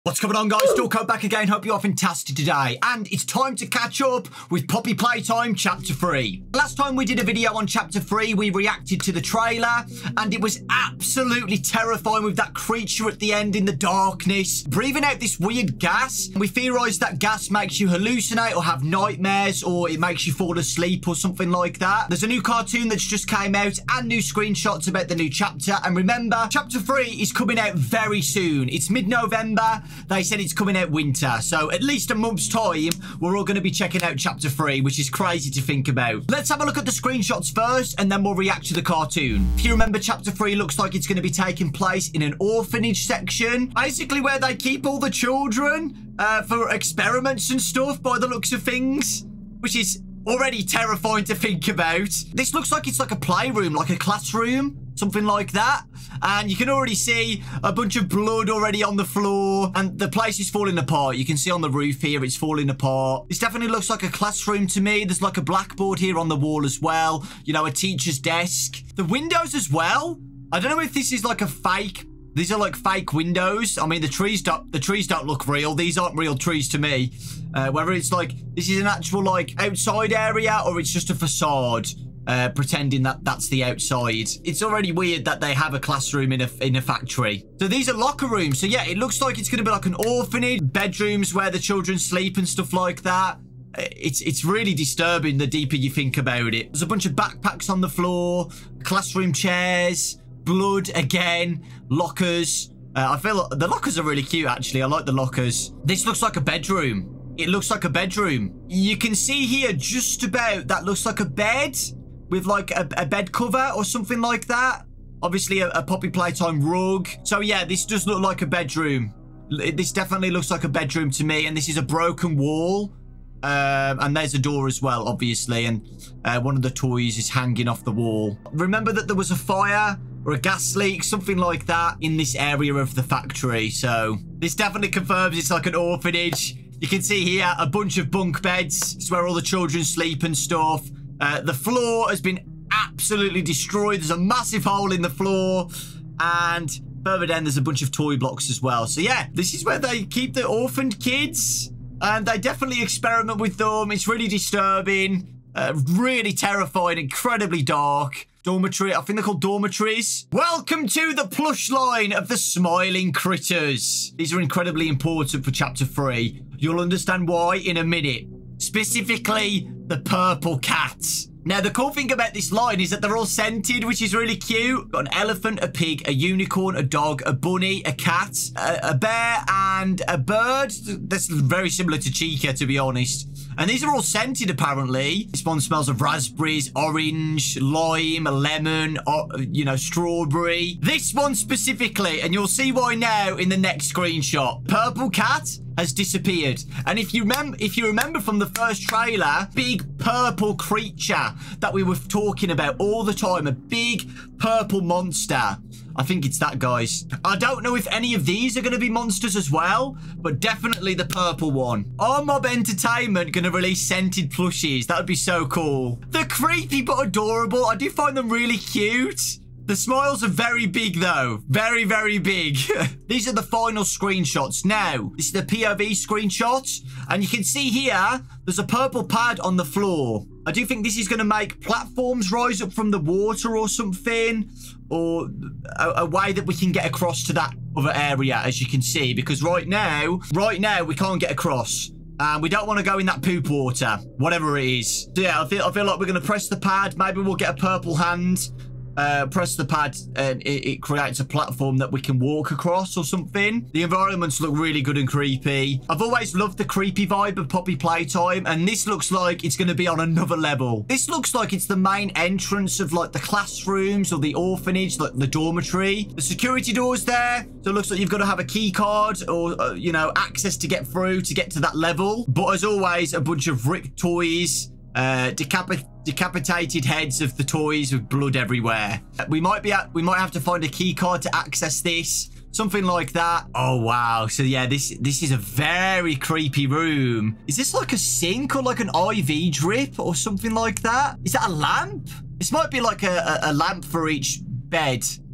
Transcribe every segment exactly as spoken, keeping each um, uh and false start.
What's going on, guys? Dawkbro back again. Hope you are fantastic today. And it's time to catch up with Poppy Playtime Chapter three. Last time we did a video on Chapter three, we reacted to the trailer, and it was absolutely terrifying with that creature at the end in the darkness, breathing out this weird gas. We theorised that gas makes you hallucinate or have nightmares, or it makes you fall asleep or something like that. There's a new cartoon that's just came out and new screenshots about the new chapter. And remember, Chapter three is coming out very soon. It's mid-November. They said it's coming out winter, so at least a month's time, we're all going to be checking out Chapter three, which is crazy to think about. Let's have a look at the screenshots first, and then we'll react to the cartoon. If you remember, Chapter three looks like it's going to be taking place in an orphanage section, basically where they keep all the children uh, for experiments and stuff, by the looks of things, which is already terrifying to think about. This looks like it's like a playroom, like a classroom, something like that. And you can already see a bunch of blood already on the floor, and the place is falling apart. You can see on the roof here, it's falling apart. This definitely looks like a classroom to me. There's like a blackboard here on the wall as well. You know, a teacher's desk. The windows as well. I don't know if this is like a fake. These are like fake windows. I mean, the trees don't, the trees don't look real. These aren't real trees to me. Uh, whether it's like, this is an actual like outside area, or it's just a facade. Uh, pretending that that's the outside. It's already weird that they have a classroom in a in a factory. So these are locker rooms. So yeah, it looks like it's going to be like an orphanage, bedrooms where the children sleep and stuff like that. It's it's really disturbing the deeper you think about it. There's a bunch of backpacks on the floor, classroom chairs, blood again, lockers. Uh, I feel the lockers are really cute, actually. I like the lockers. This looks like a bedroom. It looks like a bedroom. You can see here just about that looks like a bed, with like a, a bed cover or something like that. Obviously a, a Poppy Playtime rug. So yeah, this does look like a bedroom. This definitely looks like a bedroom to me. And this is a broken wall. Um, and there's a door as well, obviously. And uh, one of the toys is hanging off the wall. Remember that there was a fire or a gas leak, something like that, in this area of the factory. So this definitely confirms it's like an orphanage. You can see here a bunch of bunk beds. It's where all the children sleep and stuff. Uh, the floor has been absolutely destroyed. There's a massive hole in the floor. And further down, there's a bunch of toy blocks as well. So yeah, this is where they keep the orphaned kids. And they definitely experiment with them. It's really disturbing. Uh, really terrifying. Incredibly dark. Dormitory. I think they're called dormitories. Welcome to the plush line of the smiling critters. These are incredibly important for Chapter three. You'll understand why in a minute. Specifically, the purple cats. Now, the cool thing about this line is that they're all scented, which is really cute. Got an elephant, a pig, a unicorn, a dog, a bunny, a cat, a, a bear, and a bird. That's very similar to Chica, to be honest. And these are all scented, apparently. This one smells of raspberries, orange, lime, lemon, or, you know, strawberry. This one specifically, and you'll see why now in the next screenshot. Purple cat has disappeared. And if you remember, if you remember from the first trailer, big purple creature that we were talking about all the time, a big purple monster. I think it's that, guys. I don't know if any of these are going to be monsters as well, but definitely the purple one. Are Mob Entertainment going to release scented plushies? That would be so cool. They're creepy but adorable. I do find them really cute. The smiles are very big, though. Very, very big. These are the final screenshots. Now, this is the P O V screenshot. And you can see here, there's a purple pad on the floor. I do think this is going to make platforms rise up from the water or something. Or a, a way that we can get across to that other area, as you can see. Because right now, right now, we can't get across. And we don't want to go in that poop water. Whatever it is. So yeah, I feel, I feel like we're going to press the pad. Maybe we'll get a purple hand. Uh, press the pad and it, it creates a platform that we can walk across or something. The environments look really good and creepy. I've always loved the creepy vibe of Poppy Playtime, and this looks like it's going to be on another level. This looks like it's the main entrance of like the classrooms or the orphanage, like the dormitory. The security door's there, so it looks like you've got to have a key card or uh, you know, access to get through to get to that level. But as always, a bunch of ripped toys. Uh, decapit decapitated heads of the toys with blood everywhere. We might be at, we might have to find a key card to access this, something like that. Oh wow! So yeah, this this is a very creepy room. Is this like a sink or like an I V drip or something like that? Is that a lamp? This might be like a, a, a lamp for each bed.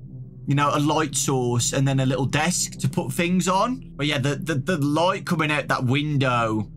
you know, a light source and then a little desk to put things on. But yeah, the, the, the light coming out that window.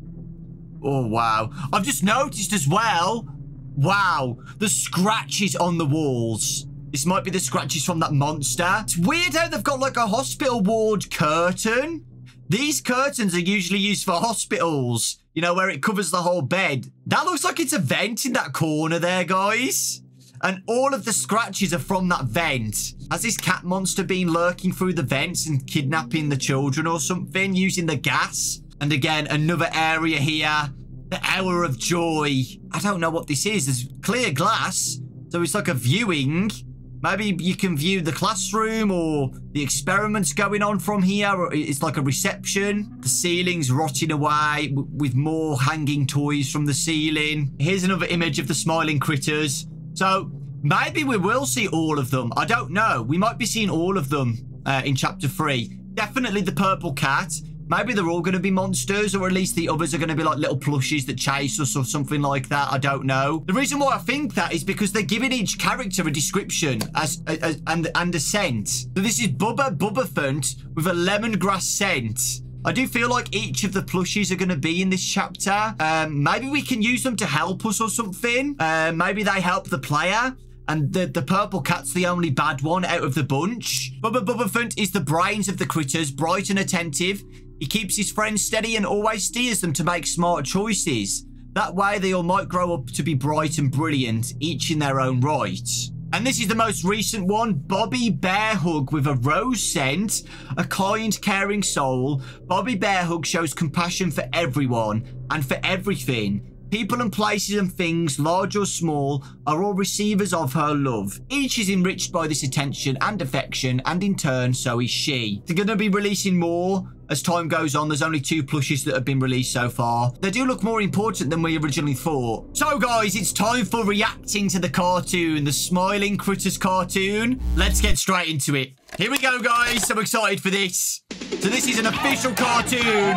Oh, wow. I've just noticed as well, wow, the scratches on the walls. This might be the scratches from that monster. It's weird how they've got like a hospital ward curtain. These curtains are usually used for hospitals, you know, where it covers the whole bed. That looks like it's a vent in that corner there, guys. And all of the scratches are from that vent. Has this cat monster been lurking through the vents and kidnapping the children or something, using the gas? And again, another area here. The Hour of Joy. I don't know what this is. There's clear glass. So it's like a viewing. Maybe you can view the classroom or the experiments going on from here. Or it's like a reception. The ceiling's rotting away with more hanging toys from the ceiling. Here's another image of the smiling critters. So maybe we will see all of them. I don't know. We might be seeing all of them uh, in chapter three. Definitely the purple cat. Maybe they're all going to be monsters, or at least the others are going to be like little plushies that chase us or something like that. I don't know. The reason why I think that is because they're giving each character a description as, as and, and a scent. So this is Bubba Bubbafunt with a lemongrass scent. I do feel like each of the plushies are going to be in this chapter. Um, maybe we can use them to help us or something. Uh, maybe they help the player. And the, the purple cat's the only bad one out of the bunch. Bubba Bubbafunt is the brains of the critters, bright and attentive. He keeps his friends steady and always steers them to make smart choices. That way, they all might grow up to be bright and brilliant, each in their own right. And this is the most recent one, Bobby Bearhug with a rose scent, a kind, caring soul. Bobby Bearhug shows compassion for everyone and for everything. People and places and things, large or small, are all receivers of her love. Each is enriched by this attention and affection, and in turn, so is she. They're going to be releasing more as time goes on. There's only two plushies that have been released so far. They do look more important than we originally thought. So, guys, it's time for reacting to the cartoon, the Smiling Critters cartoon. Let's get straight into it. Here we go, guys. I'm excited for this. So this is an official cartoon.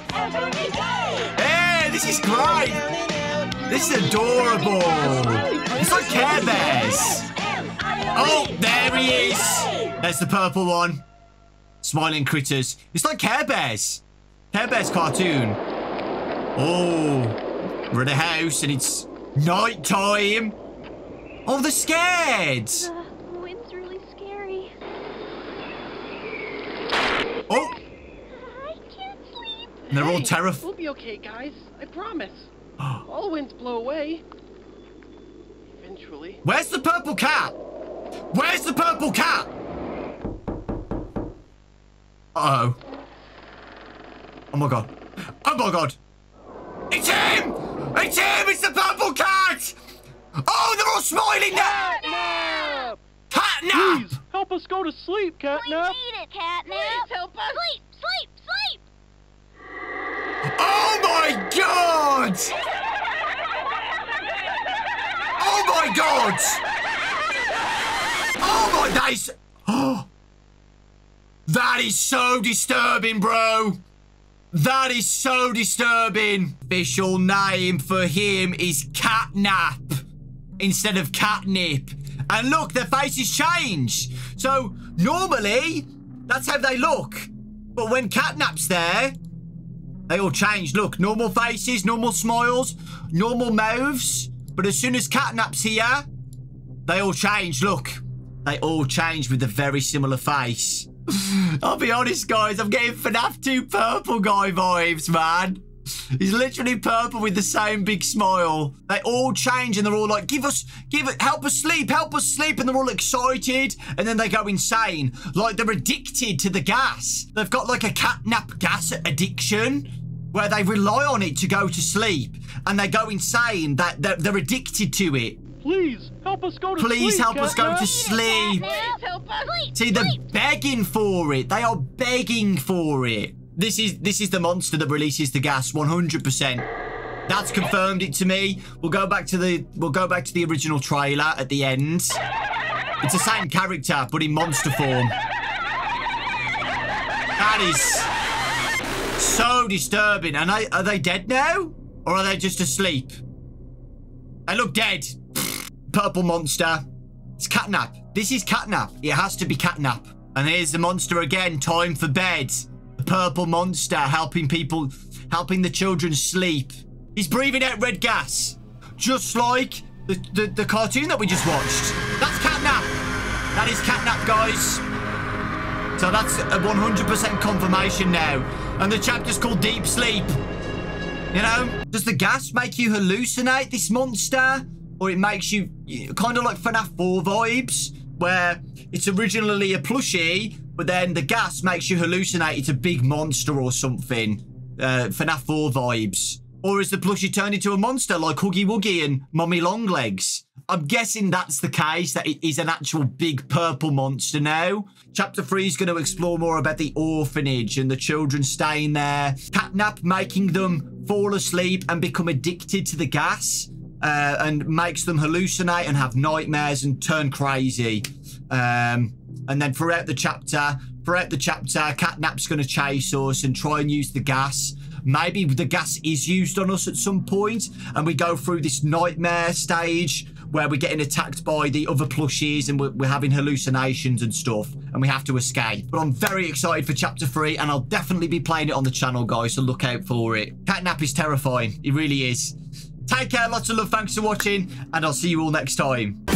Hey, this is great. This is adorable. It's like Care Bears. Oh, there he is. There's the purple one. Smiling Critters. It's like Care Bears. Care Bears cartoon. Oh, we're at a house and it's night time. Oh, they're scared. Uh, oh, it's really scary. Oh. I can't sleep. And they're hey, all terrified. We'll be okay, guys. I promise. All winds blow away. Eventually. Where's the purple cat? Where's the purple cat? Uh-oh. Oh my god. Oh my god. It's him! It's him! It's the purple cat! Oh, they're all smiling now! Catnap! Catnap! Please, help us go to sleep, We Catnap. need it, Catnap. Please help us. Sleep, sleep, sleep. Oh my god! Oh my god! Oh my, that is... Oh. That is so disturbing, bro. That is so disturbing. Official name for him is Catnap instead of Catnip. And look, their faces change. So normally, that's how they look. But when Catnap's there, they all change. Look, normal faces, normal smiles, normal mouths. But as soon as Catnap's here, they all change. Look, they all change with a very similar face. I'll be honest, guys, I'm getting F NAF two purple guy vibes, man. He's literally purple with the same big smile. They all change and they're all like, give us, give it, help us sleep, help us sleep. And they're all excited. And then they go insane. Like they're addicted to the gas. They've got like a catnap gas addiction where they rely on it to go to sleep. And they go insane. That they're, they're addicted to it. Please help us go to Please sleep. help us go to sleep. Please help us sleep. See, they're sleep. begging for it. They are begging for it. This is this is the monster that releases the gas, one hundred percent. That's confirmed it to me. We'll go back to the we'll go back to the original trailer at the end. It's the same character, but in monster form. That is so disturbing. And I, are they dead now? Or are they just asleep? They look dead. Purple monster. It's Catnap. This is Catnap. It has to be Catnap. And here's the monster again. Time for bed. The purple monster helping people, helping the children sleep. He's breathing out red gas. Just like the, the, the cartoon that we just watched. That's Catnap. That is Catnap, guys. So that's a one hundred percent confirmation now. And the chapter's called Deep Sleep. You know? Does the gas make you hallucinate this monster? Or it makes you kind of like F NAF four vibes, where it's originally a plushie, but then the gas makes you hallucinate it's a big monster or something. Uh, F NAF four vibes. Or is the plushie turned into a monster like Huggy Wuggy and Mummy Longlegs? I'm guessing that's the case, that it is an actual big purple monster now. Chapter three is going to explore more about the orphanage and the children staying there. Catnap making them fall asleep and become addicted to the gas. Uh, and makes them hallucinate and have nightmares and turn crazy. Um, and then throughout the chapter, throughout the chapter, Catnap's going to chase us and try and use the gas. Maybe the gas is used on us at some point, and we go through this nightmare stage where we're getting attacked by the other plushies and we're, we're having hallucinations and stuff, and we have to escape. But I'm very excited for chapter three, and I'll definitely be playing it on the channel, guys, so look out for it. Catnap is terrifying. It really is. Take care, lots of love, thanks for watching, and I'll see you all next time.